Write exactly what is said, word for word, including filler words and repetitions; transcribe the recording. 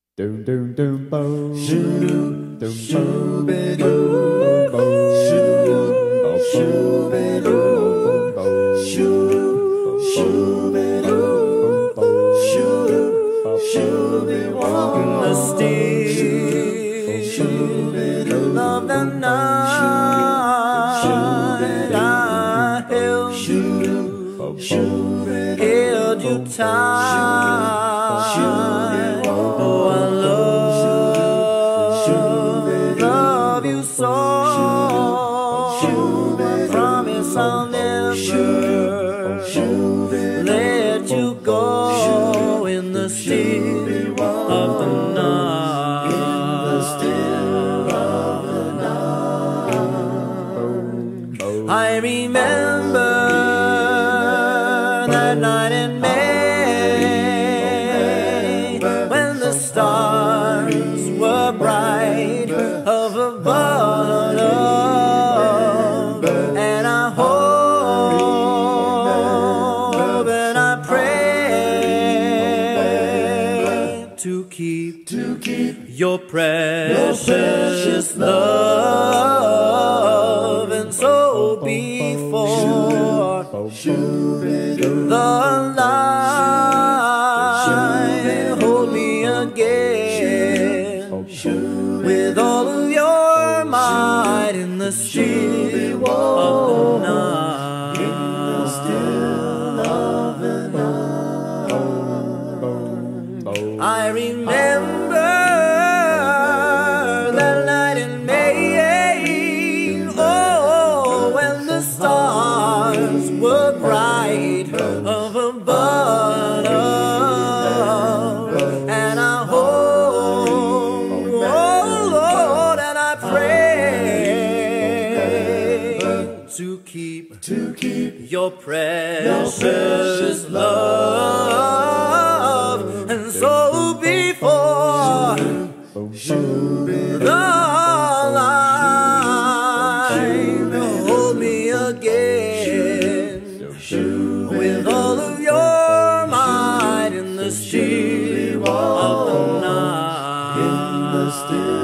Doom doom doom boom. Shoo doom doom boom. The still of the night, I held you, held you tight. Oh, I love, love you so. I promise I'll never let you go in the still of the night. I remember that night in May when the stars were bright up above, and I hope and I pray to keep, to keep your precious, your precious love, and so before the light, hold me again with all of your might in the still of the night. I remember that night in May, oh, when the stars were bright up above, and I hope, oh Lord, and I pray to keep, to keep your precious love, and so before the light, hold me again with all of your might in the still of the night.